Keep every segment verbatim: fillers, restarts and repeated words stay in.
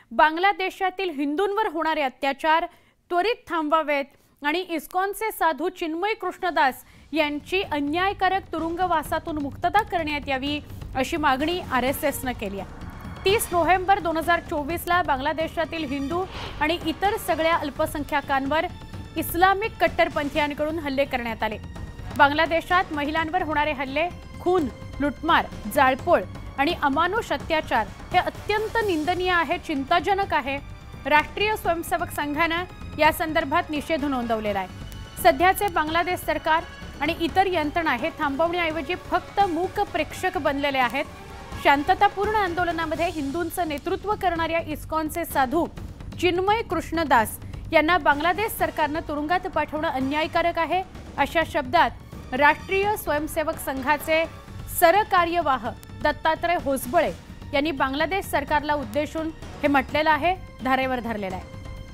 बांगलादेशातील हिंदूंवर होणारे अत्याचार त्वरित थांबवावेत आणि इस्कॉनचे साधू चिन्मय कृष्णदास यांची अन्यायकारक तुरुंगवासातून मुक्तता करण्यात यावी अशी मागणी आरएसएसने केली आहे। तीस नोव्हेंबर दोन हजार चोवीस ला बांगलादेशातील हिंदू आणि इतर सगळ्या अल्पसंख्याकांवर इस्लामिक कट्टरपंथीयांकडून हल्ले करण्यात आले। बांगलादेशात महिलांवर होणारे हल्ले, खून, लुटमार, जाळपोळ आणि अमानुष अत्याचार हे अत्यंत निंदनीय आहे, चिंताजनक आहे। राष्ट्रीय स्वयंसेवक संघाने या संदर्भात निषेध नोंदवलेला आहे। सध्याचे बांगलादेश सरकार आणि इतर यंत्रणा हे थांबवण्याऐवजी फक्त मूक प्रेक्षक बनलेले आहेत। शांततापूर्ण आंदोलनामध्ये हिंदूंचं नेतृत्व करणाऱ्या इस्कॉनचे साधू चिन्मय कृष्णदास यांना बांगलादेश सरकारने तुरुंगात पाठवणं अन्यायकारक आहे, अशा शब्दात राष्ट्रीय स्वयंसेवक संघाचे सरकार्यवाह दत्तात्रय होसबळे यांनी बांगलादेश सरकारला उद्देशून हे म्हटलेलं आहे, धारेवर धरलेलं आहे।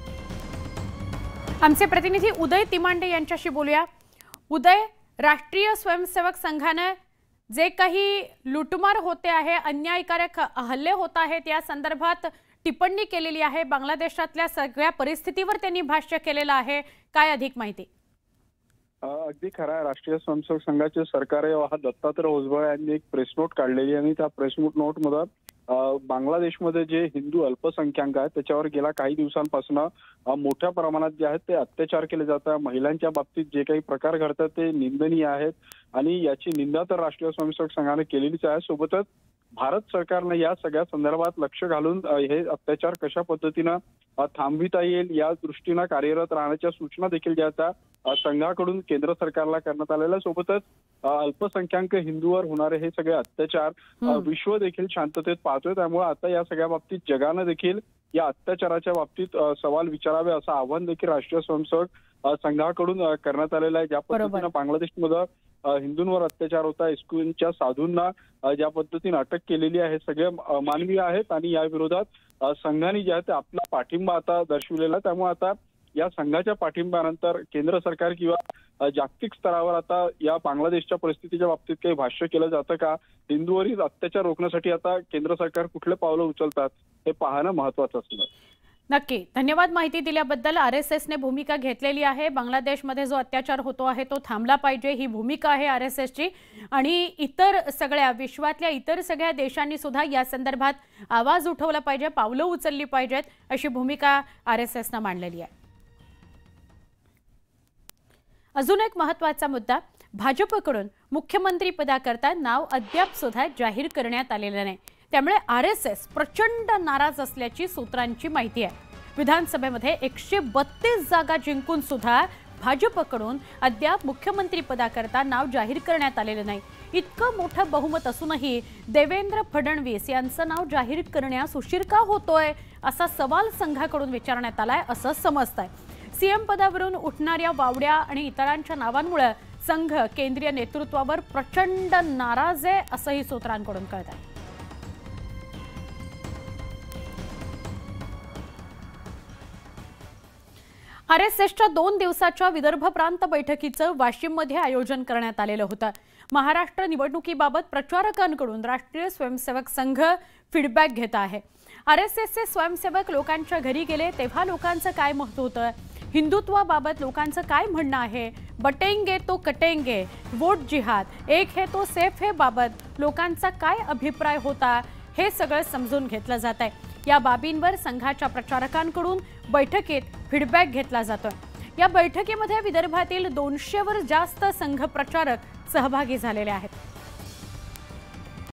आमचे प्रतिनिधी उदय तिमांडे यांच्याशी बोलूया। उदय, राष्ट्रीय स्वयंसेवक संघाने जे काही लुटमार होते आहे, अन्यायकारक हल्ले होत आहेत या संदर्भात टिप्पणी केलेली आहे। बांगलादेशातल्या सगळ्या परिस्थितीवर त्यांनी भाष्य केलेलं आहे, काय अधिक माहिती? अगदी खरा, राष्ट्रीय स्वयंसेवक संघाचे सरकार्यवाह दत्तात्रय होसबळे यांनी एक प्रेस नोट काढलेली आणि त्या प्रेस नोट मध्ये बांगलादेशमध्ये जे हिंदू अल्पसंख्याक आहेत त्याच्यावर गेल्या काही दिवसांपासून मोठ्या प्रमाणात जे आहेत ते अत्याचार केले जातात। महिलांच्या बाबतीत जे काही प्रकार घडतात ते निंदनीय आहेत आणि याची निंदा तर राष्ट्रीय स्वयंसेवक संघाने केलेलीच आहे। सोबतच भारत सरकारने या सगळ्या संदर्भात लक्ष घालून हे अत्याचार कशा पद्धतीने थांबविता येईल या दृष्टीने कार्यरत राहण्याच्या सूचना देखील ज्या त्या संघाकडून केंद्र सरकारला करण्यात आलेल्या। सोबतच अल्पसंख्याक हिंदूवर होणारे हे सगळे अत्याचार विश्व देखील शांततेत पाहतोय, त्यामुळे आता या सगळ्या बाबतीत जगाने देखील या अत्याचाराच्या बाबतीत सवाल विचारावे असं आवाहन देखील राष्ट्रीय स्वयंसेवक संघाकडून करण्यात आलेलं आहे। ज्या पद्धतीने बांगलादेशमध्ये हिंदूंवर अत्याचार होता, इस्कॉनच्या साधूंना ज्या पद्धतीने अटक केलेली आहे, सगळे मानवीय आहेत आणि या विरोधात संघाने जे आहे ते आपला पाठिंबा आता दर्शवलेला आहे। त्यामुळे आता या संघाच्या पाठिंब्यानंतर केंद्र सरकार किंवा जागतिक स्तरावर आता या बांगलादेशच्या परिस्थितीच्या बाबतीत काही भाष्य केलं जातं का, हिंदूवरील अत्याचार रोखण्यासाठी आता केंद्र सरकार कुठले पावलं उचलतात हे पाहणं महत्त्वाचं असणार। नक्की, धन्यवाद माहिती दिल्याबद्दल। आरएसएसने भूमिका घेतलेली आहे, बांगलादेशमध्ये जो अत्याचार होतो आहे तो थांबला पाहिजे ही भूमिका आहे आरएसएसची आणि इतर सगळ्या विश्वातल्या इतर सगळ्या देशांनी सुद्धा या संदर्भात आवाज उठवला पाहिजे, पावलं उचलली पाहिजेत अशी भूमिका आरएसएसने मांडलेली आहे। अजून एक महत्त्वाचा मुद्दा, भाजपकडून मुख्यमंत्री पदाकरता नाव अद्याप सुद्धा जाहीर करण्यात आलेलं नाही, त्यामुळे आरएसएस प्रचंड नाराज असल्याची सूत्रांची माहिती आहे। विधानसभेमध्ये एकशे बत्तीस जागा जिंकून सुद्धा भाजपकडून अद्याप मुख्यमंत्री पदाकरता नाव जाहीर करण्यात आलेलं नाही। इतकं मोठं बहुमत असूनही देवेंद्र फडणवीस यांचं नाव जाहीर करण्यास उशीर का होतोय असा सवाल संघाकडून विचारण्यात आलाय असं समजतंय। सीएम पदावरून उठणाऱ्या वावड्या आणि इतरांच्या नावांमुळे संघ केंद्रीय नेतृत्वावर प्रचंड नाराज आहे असंही सूत्रांकडून कळतंय। आरएसएसच्या दोन दिवसाच्या विदर्भ प्रांत बैठकीचं वाशिममध्ये आयोजन करण्यात आलेलं होतं। महाराष्ट्र निवडणुकीबाबत प्रचारकांकडून राष्ट्रीय स्वयंसेवक संघ फीडबॅक घेत आहे। आरएसएसचे स्वयंसेवक लोकांच्या घरी गेले तेव्हा लोकांचं काय मत होतं, हिंदुत्वाबाबत लोकांचं काय म्हणणं आहे, बटेंगे तो कटेंगे, वोट जिहाद, एक है तो सेफ है बाबत लोकांचा काय अभिप्राय होता हे सगळं समजून घेतलं जात आहे। या बाबींवर संघाच्या प्रचारकांकडून बैठकीत फीडबॅक घेतला जातोय। या बैठकीमध्ये विदर्भातील दोनशे वर जास्त संघ प्रचारक सहभागी झालेले आहेत।